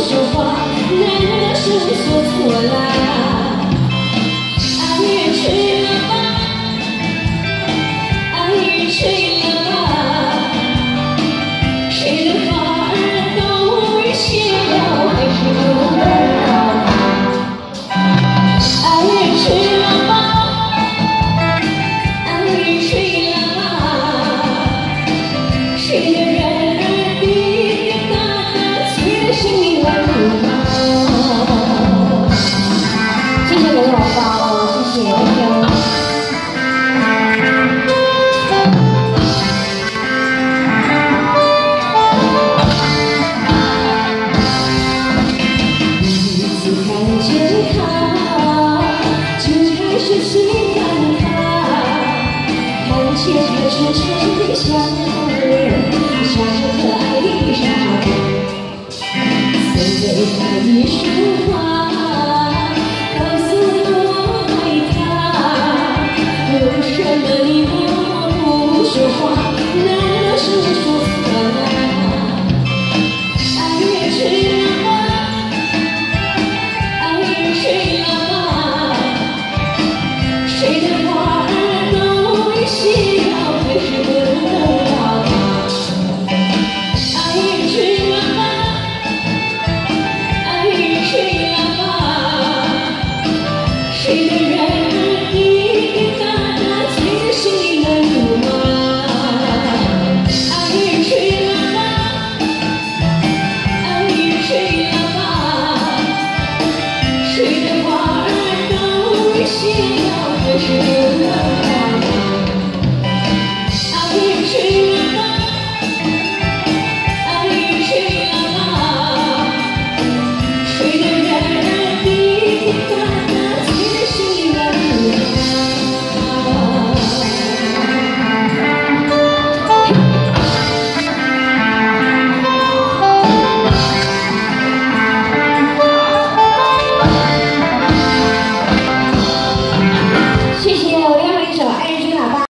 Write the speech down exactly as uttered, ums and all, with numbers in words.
说话，难道是我说错啦？爱远去了吧，爱远去了吧，谁的花儿都已谢了，还是不能了。爱远去了吧，爱远去了吧，谁的人儿比更大的谁的心里来苦吗？谢谢刘老高，谢谢刘。第一次看见他，就开始喜欢他，看见他真诚的笑脸，像个可爱的傻瓜。送给他一束花，告诉他我爱他。为什么你我不说话？难道是？